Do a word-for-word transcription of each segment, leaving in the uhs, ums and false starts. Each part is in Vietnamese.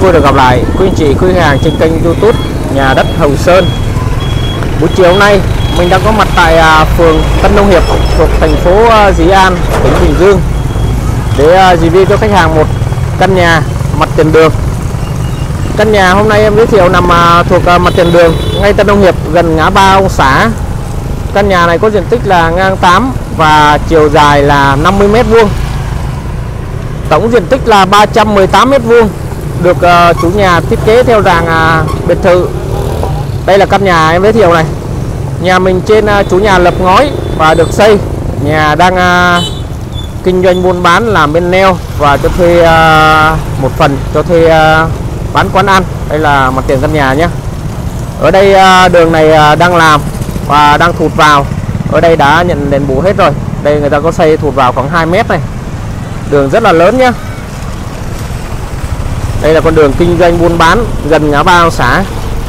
vui được gặp lại quý anh chị, quý khách hàng trên kênh YouTube Nhà đất Hồng Sơn. Buổi chiều hôm nay mình đang có mặt tại à, phường Tân Nông Hiệp thuộc thành phố à, Dĩ An, tỉnh Bình Dương để à, review cho khách hàng một căn nhà mặt tiền đường. Căn nhà hôm nay em giới thiệu nằm à, thuộc à, mặt tiền đường ngay Tân Nông Hiệp, gần ngã ba Ông Xá. Căn nhà này có diện tích là ngang tám và chiều dài là năm mươi mét vuông. Tổng diện tích là ba trăm mười tám mét vuông, được uh, chủ nhà thiết kế theo dạng uh, biệt thự. Đây là căn nhà em giới thiệu này. Nhà mình trên uh, chủ nhà lập ngói và được xây. Nhà đang uh, kinh doanh buôn bán làm bên neo và cho thuê uh, một phần cho thuê uh, bán quán ăn. Đây là mặt tiền căn nhà nhé. Ở đây uh, đường này uh, đang làm và đang thụt vào. Ở đây đã nhận đền bù hết rồi. Đây người ta có xây thụt vào khoảng hai mét này. Đường rất là lớn nhé. Đây là con đường kinh doanh buôn bán gần ngã ba Ông Xá.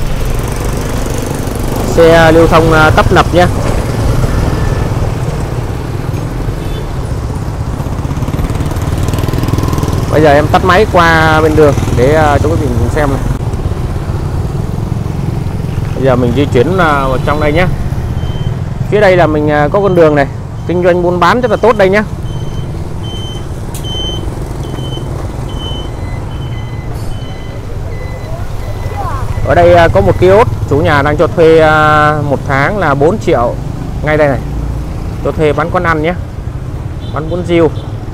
Xe lưu thông tấp nập nhé. Bây giờ em tắt máy qua bên đường để cho quý vị cùng xem này. Bây giờ mình di chuyển vào trong đây nhé. Phía đây là mình có con đường này, kinh doanh buôn bán rất là tốt đây nhé. Ở đây có một kiosk, chủ nhà đang cho thuê một tháng là bốn triệu. Ngay đây này, cho thuê bán quán ăn nhé, bán bún riêu.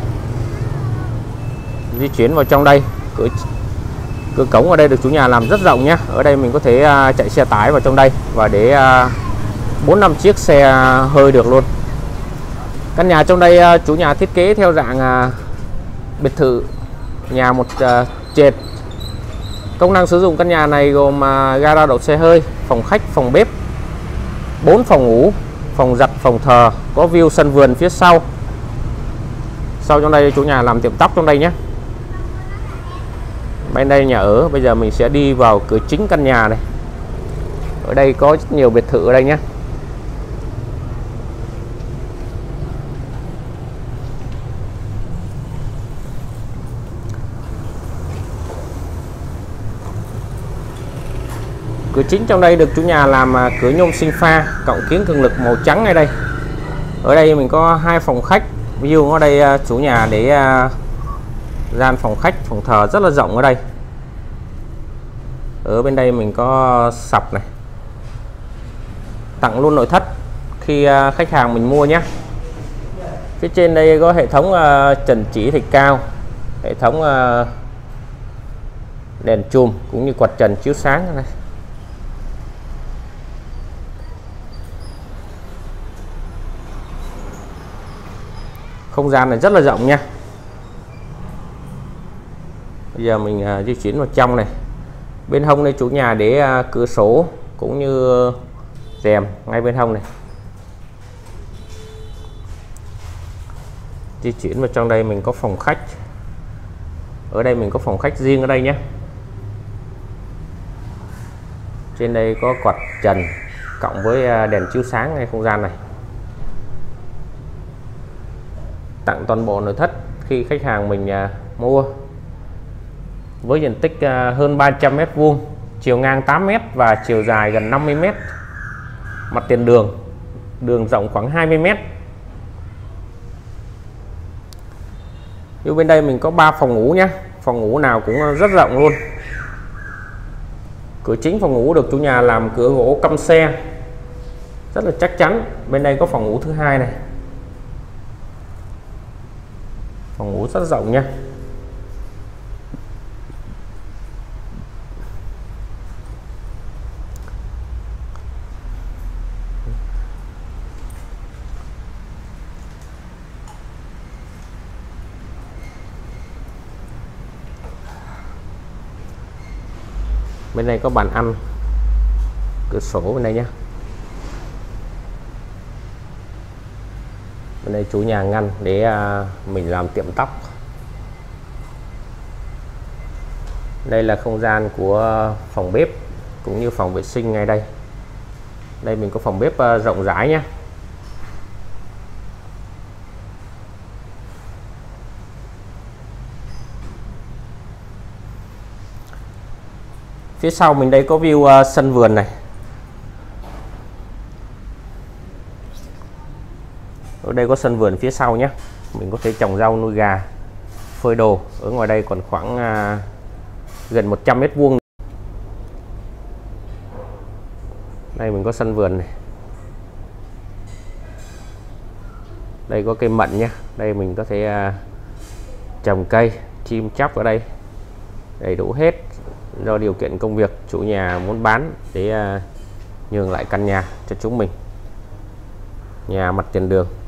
Di chuyển vào trong đây, cửa, cửa cổng ở đây được chủ nhà làm rất rộng nhé. Ở đây mình có thể chạy xe tải vào trong đây và để bốn năm chiếc xe hơi được luôn. Căn nhà trong đây chủ nhà thiết kế theo dạng biệt thự, nhà một trệt. Công năng sử dụng căn nhà này gồm gara đậu xe hơi, phòng khách, phòng bếp, bốn phòng ngủ, phòng giặt, phòng thờ, có view sân vườn phía sau. Sau trong đây chủ nhà làm tiệm tóc trong đây nhé. Bên đây nhà ở. Bây giờ mình sẽ đi vào cửa chính căn nhà này. Ở đây có rất nhiều biệt thự ở đây nhé. Cửa chính trong đây được chủ nhà làm cửa nhôm sinh pha cộng kiến cường lực màu trắng ngay đây. Ở đây mình có hai phòng khách, view ở đây chủ nhà để gian phòng khách, phòng thờ rất là rộng ở đây. Ở bên đây mình có sập này, tặng luôn nội thất khi khách hàng mình mua nhé. Phía trên đây có hệ thống trần chỉ thạch cao, hệ thống đèn chùm cũng như quạt trần chiếu sáng này. Không gian này rất là rộng nha. Bây giờ mình uh, di chuyển vào trong này. Bên hông đây chủ nhà để uh, cửa sổ cũng như rèm ngay bên hông này. Di chuyển vào trong đây mình có phòng khách. Ở đây mình có phòng khách riêng ở đây nhé. Trên đây có quạt trần cộng với uh, đèn chiếu sáng ngay không gian này. Tặng toàn bộ nội thất khi khách hàng mình uh, mua. Với diện tích uh, hơn ba trăm mét vuông, chiều ngang tám mét và chiều dài gần năm mươi mét. Mặt tiền đường, đường rộng khoảng hai mươi mét. Như bên đây mình có ba phòng ngủ nhé. Phòng ngủ nào cũng rất rộng luôn. Cửa chính phòng ngủ được chủ nhà làm cửa gỗ căm xe rất là chắc chắn. Bên đây có phòng ngủ thứ hai này. Phòng ngủ rất rộng nha. Bên đây có bàn ăn, cửa sổ bên đây nhé. Bên đây chủ nhà ngăn để mình làm tiệm tóc. Đây là không gian của phòng bếp cũng như phòng vệ sinh ngay đây. Đây mình có phòng bếp rộng rãi nhé. Phía sau mình đây có view uh, sân vườn này. Ở đây có sân vườn phía sau nhé. Mình có thể trồng rau nuôi gà, phơi đồ. Ở ngoài đây còn khoảng uh, gần một trăm mét vuông. Đây mình có sân vườn này. Đây có cây mận nhé. Đây mình có thể uh, trồng cây, chim chóc ở đây đầy đủ hết. Do điều kiện công việc, chủ nhà muốn bán để uh, nhường lại căn nhà cho chúng mình. Nhà mặt tiền đường.